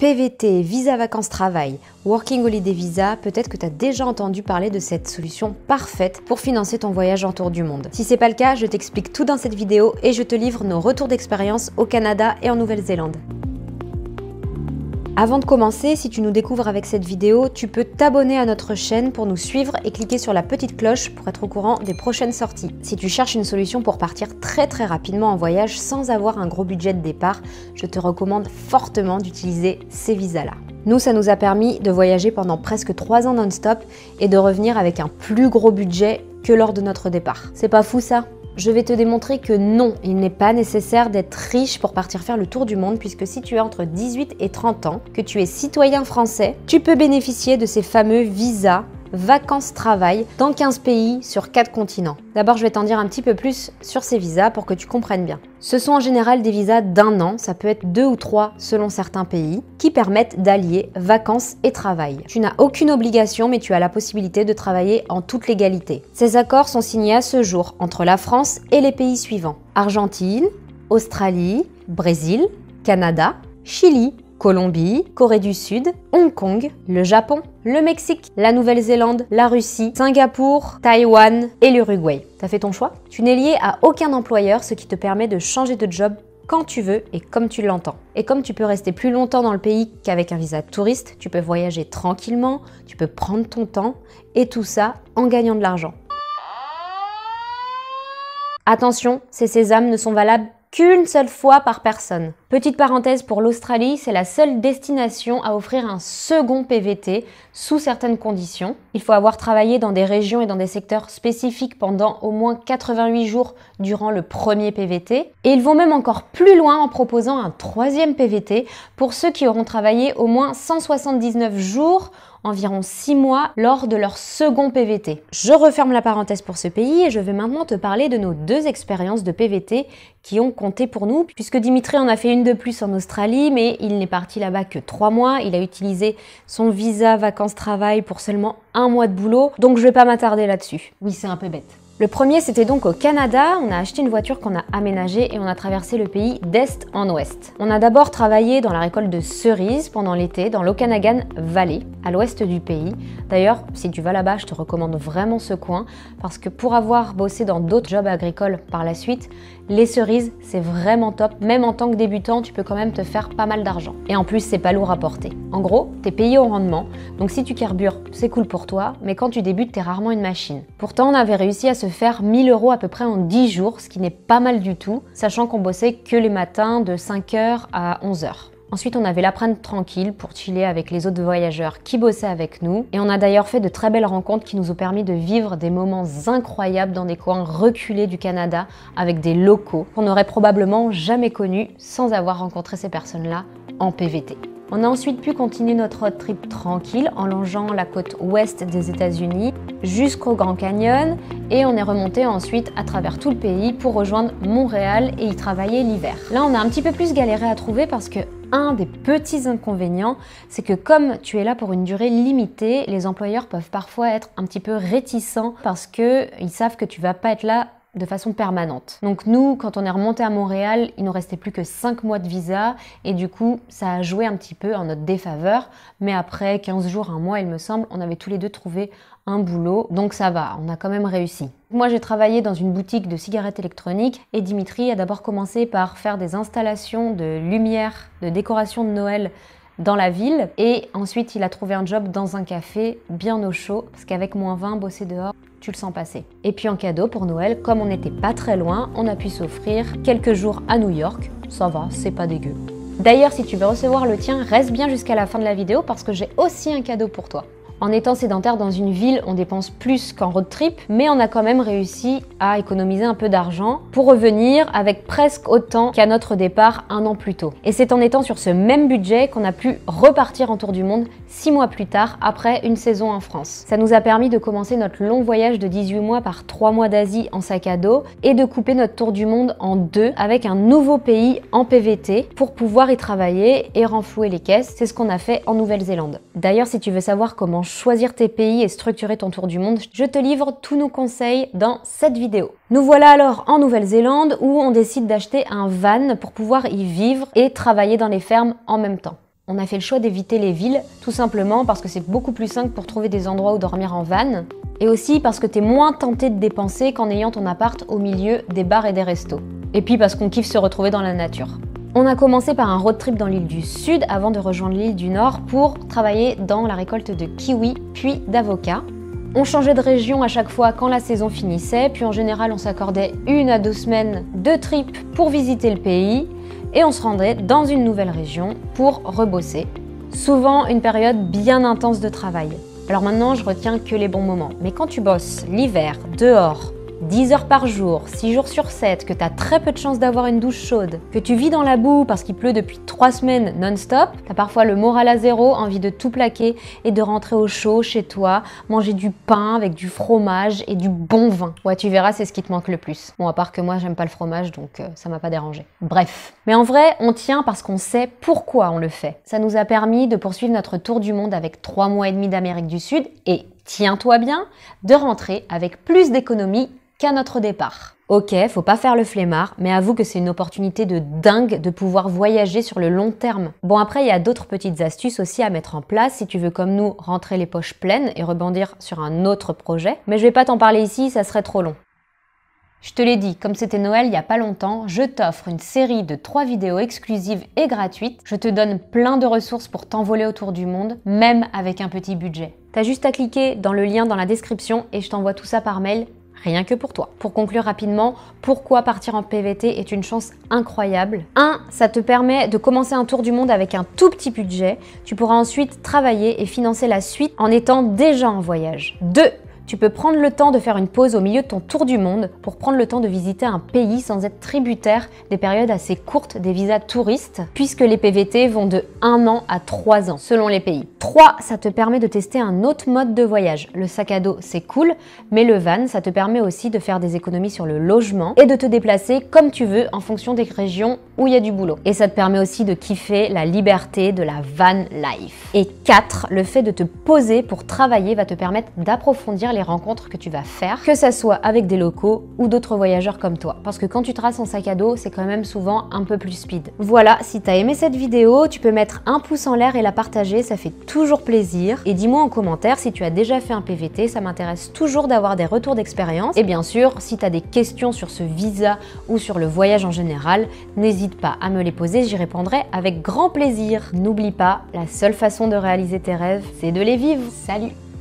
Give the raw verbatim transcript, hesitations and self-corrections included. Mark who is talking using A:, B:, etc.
A: P V T, Visa Vacances Travail, Working Holiday Visa, peut-être que tu as déjà entendu parler de cette solution parfaite pour financer ton voyage en tour du monde. Si c'est pas le cas, je t'explique tout dans cette vidéo et je te livre nos retours d'expérience au Canada et en Nouvelle-Zélande. Avant de commencer, si tu nous découvres avec cette vidéo, tu peux t'abonner à notre chaîne pour nous suivre et cliquer sur la petite cloche pour être au courant des prochaines sorties. Si tu cherches une solution pour partir très très rapidement en voyage sans avoir un gros budget de départ, je te recommande fortement d'utiliser ces visas-là. Nous, ça nous a permis de voyager pendant presque trois ans non-stop et de revenir avec un plus gros budget que lors de notre départ. C'est pas fou ça ? Je vais te démontrer que non, il n'est pas nécessaire d'être riche pour partir faire le tour du monde puisque si tu as entre dix-huit et trente ans, que tu es citoyen français, tu peux bénéficier de ces fameux visas vacances-travail dans quinze pays sur quatre continents. D'abord, je vais t'en dire un petit peu plus sur ces visas pour que tu comprennes bien. Ce sont en général des visas d'un an, ça peut être deux ou trois selon certains pays, qui permettent d'allier vacances et travail. Tu n'as aucune obligation, mais tu as la possibilité de travailler en toute légalité. Ces accords sont signés à ce jour entre la France et les pays suivants: Argentine, Australie, Brésil, Canada, Chili, Colombie, Corée du Sud, Hong Kong, le Japon, le Mexique, la Nouvelle-Zélande, la Russie, Singapour, Taïwan et l'Uruguay. T'as fait ton choix? Tu n'es lié à aucun employeur, ce qui te permet de changer de job quand tu veux et comme tu l'entends. Et comme tu peux rester plus longtemps dans le pays qu'avec un visa de touriste, tu peux voyager tranquillement, tu peux prendre ton temps et tout ça en gagnant de l'argent. Attention, ces sésames ne sont valables qu'une seule fois par personne. Petite parenthèse pour l'Australie, c'est la seule destination à offrir un second P V T sous certaines conditions. Il faut avoir travaillé dans des régions et dans des secteurs spécifiques pendant au moins quatre-vingt-huit jours durant le premier P V T. Et ils vont même encore plus loin en proposant un troisième P V T pour ceux qui auront travaillé au moins cent soixante-dix-neuf jours, environ six mois, lors de leur second P V T. Je referme la parenthèse pour ce pays et je vais maintenant te parler de nos deux expériences de P V T qui ont compté pour nous, puisque Dimitri en a fait une de plus en Australie, mais il n'est parti là-bas que trois mois. Il a utilisé son visa vacances-travail pour seulement un mois de boulot, donc je vais pas m'attarder là-dessus. Oui, c'est un peu bête. Le premier, c'était donc au Canada. On a acheté une voiture qu'on a aménagée et on a traversé le pays d'est en ouest. On a d'abord travaillé dans la récolte de cerises pendant l'été dans l'Okanagan Valley, à l'ouest du pays. D'ailleurs, si tu vas là-bas, je te recommande vraiment ce coin parce que pour avoir bossé dans d'autres jobs agricoles par la suite, les cerises, c'est vraiment top. Même en tant que débutant, tu peux quand même te faire pas mal d'argent. Et en plus, c'est pas lourd à porter. En gros, t'es payé au rendement. Donc si tu carbures, c'est cool pour toi. Mais quand tu débutes, t'es rarement une machine. Pourtant, on avait réussi à se faire mille euros à peu près en dix jours, ce qui n'est pas mal du tout, sachant qu'on bossait que les matins de cinq heures à onze heures. Ensuite, on avait l'après-midi tranquille pour chiller avec les autres voyageurs qui bossaient avec nous. Et on a d'ailleurs fait de très belles rencontres qui nous ont permis de vivre des moments incroyables dans des coins reculés du Canada avec des locaux qu'on n'aurait probablement jamais connus sans avoir rencontré ces personnes-là en P V T. On a ensuite pu continuer notre road trip tranquille en longeant la côte ouest des États-Unis jusqu'au Grand Canyon et on est remonté ensuite à travers tout le pays pour rejoindre Montréal et y travailler l'hiver. Là, on a un petit peu plus galéré à trouver parce que un des petits inconvénients, c'est que comme tu es là pour une durée limitée, les employeurs peuvent parfois être un petit peu réticents parce qu'ils savent que tu vas pas être là de façon permanente. Donc nous, quand on est remonté à Montréal, il nous restait plus que cinq mois de visa et du coup, ça a joué un petit peu en notre défaveur. Mais après quinze jours, un mois, il me semble, on avait tous les deux trouvé un boulot. Donc ça va, on a quand même réussi. Moi, j'ai travaillé dans une boutique de cigarettes électroniques et Dimitri a d'abord commencé par faire des installations de lumière, de décoration de Noël dans la ville et ensuite il a trouvé un job dans un café bien au chaud parce qu'avec moins vingt, bosser dehors, tu le sens passer. Et puis en cadeau pour Noël, comme on n'était pas très loin, on a pu s'offrir quelques jours à New York. Ça va, c'est pas dégueu. D'ailleurs, si tu veux recevoir le tien, reste bien jusqu'à la fin de la vidéo parce que j'ai aussi un cadeau pour toi. En étant sédentaire dans une ville, on dépense plus qu'en road trip, mais on a quand même réussi à économiser un peu d'argent pour revenir avec presque autant qu'à notre départ un an plus tôt. Et c'est en étant sur ce même budget qu'on a pu repartir en tour du monde six mois plus tard, après une saison en France. Ça nous a permis de commencer notre long voyage de dix-huit mois par trois mois d'Asie en sac à dos et de couper notre tour du monde en deux avec un nouveau pays en P V T pour pouvoir y travailler et renflouer les caisses. C'est ce qu'on a fait en Nouvelle-Zélande. D'ailleurs, si tu veux savoir comment choisir tes pays et structurer ton tour du monde, je te livre tous nos conseils dans cette vidéo. Nous voilà alors en Nouvelle-Zélande où on décide d'acheter un van pour pouvoir y vivre et travailler dans les fermes en même temps. On a fait le choix d'éviter les villes, tout simplement parce que c'est beaucoup plus simple pour trouver des endroits où dormir en van, et aussi parce que t'es moins tenté de dépenser qu'en ayant ton appart au milieu des bars et des restos. Et puis parce qu'on kiffe se retrouver dans la nature. On a commencé par un road trip dans l'île du Sud avant de rejoindre l'île du Nord pour travailler dans la récolte de kiwis puis d'avocats. On changeait de région à chaque fois quand la saison finissait, puis en général on s'accordait une à deux semaines de trip pour visiter le pays et on se rendait dans une nouvelle région pour rebosser. Souvent une période bien intense de travail. Alors maintenant je retiens que les bons moments, mais quand tu bosses l'hiver, dehors, dix heures par jour, six jours sur sept, que tu as très peu de chances d'avoir une douche chaude, que tu vis dans la boue parce qu'il pleut depuis trois semaines non-stop, tu as parfois le moral à zéro, envie de tout plaquer et de rentrer au chaud chez toi, manger du pain avec du fromage et du bon vin. Ouais, tu verras, c'est ce qui te manque le plus. Bon, à part que moi, j'aime pas le fromage, donc euh, ça m'a pas dérangé. Bref. Mais en vrai, on tient parce qu'on sait pourquoi on le fait. Ça nous a permis de poursuivre notre tour du monde avec trois mois et demi d'Amérique du Sud et, tiens-toi bien, de rentrer avec plus d'économies qu'à notre départ. Ok, faut pas faire le flemmard, mais avoue que c'est une opportunité de dingue de pouvoir voyager sur le long terme. Bon, après, il y a d'autres petites astuces aussi à mettre en place si tu veux, comme nous, rentrer les poches pleines et rebondir sur un autre projet. Mais je vais pas t'en parler ici, ça serait trop long. Je te l'ai dit, comme c'était Noël il y a pas longtemps, je t'offre une série de trois vidéos exclusives et gratuites. Je te donne plein de ressources pour t'envoler autour du monde, même avec un petit budget. T'as juste à cliquer dans le lien dans la description et je t'envoie tout ça par mail. Rien que pour toi. Pour conclure rapidement, pourquoi partir en P V T est une chance incroyable. un. Ça te permet de commencer un tour du monde avec un tout petit budget. Tu pourras ensuite travailler et financer la suite en étant déjà en voyage. deux. Tu peux prendre le temps de faire une pause au milieu de ton tour du monde pour prendre le temps de visiter un pays sans être tributaire des périodes assez courtes des visas touristes, puisque les P V T vont de un an à trois ans, selon les pays. trois. Ça te permet de tester un autre mode de voyage. Le sac à dos, c'est cool, mais le van, ça te permet aussi de faire des économies sur le logement et de te déplacer comme tu veux en fonction des régions où il y a du boulot. Et ça te permet aussi de kiffer la liberté de la van life. Et quatre. Le fait de te poser pour travailler va te permettre d'approfondir les rencontres que tu vas faire, que ça soit avec des locaux ou d'autres voyageurs comme toi. Parce que quand tu traces en sac à dos, c'est quand même souvent un peu plus speed. Voilà, si t'as aimé cette vidéo, tu peux mettre un pouce en l'air et la partager, ça fait toujours plaisir. Et dis-moi en commentaire si tu as déjà fait un P V T, ça m'intéresse toujours d'avoir des retours d'expérience. Et bien sûr, si tu as des questions sur ce visa ou sur le voyage en général, n'hésite pas à me les poser, j'y répondrai avec grand plaisir. N'oublie pas, la seule façon de réaliser tes rêves, c'est de les vivre. Salut!